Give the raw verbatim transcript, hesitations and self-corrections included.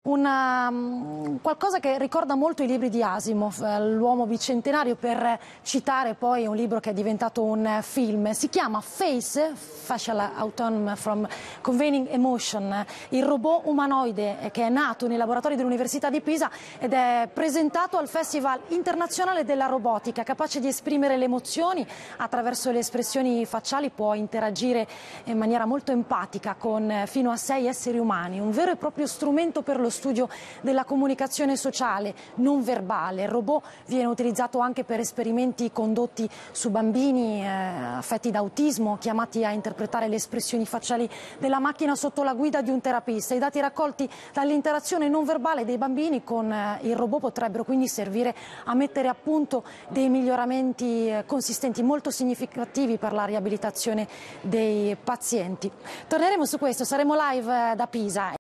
una, qualcosa che ricorda molto i libri di Asimov, L'uomo bicentenario, per citare poi un libro che è diventato un film. Si chiama Face, Facial Autonomy from Conveying Emotion, il robot umanoide che è nato nei laboratori dell'Università di Pisa ed è presentato al Festival internazionale della robotica, capace di esprimere le emozioni attraverso le espressioni facciali, può interagire in maniera molto empatica con fino a sei esseri umani, un vero e proprio strumento per lo studio della comunicazione sociale non verbale. Il robot viene utilizzato anche per esperimenti condotti su bambini eh, affetti da autismo, chiamati a interpretare le espressioni facciali della macchina sotto la guida di un terapista. I dati raccolti dall'interazione non verbale dei bambini con eh, il robot potrebbero quindi servire a mettere a punto dei miglioramenti eh, consistenti, molto significativi per la riabilitazione dei pazienti. Torneremo su questo, saremo live eh, da Pisa.